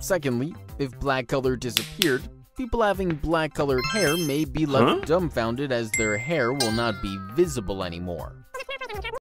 Secondly, if black color disappeared, people having black colored hair may be left dumbfounded as their hair will not be visible anymore.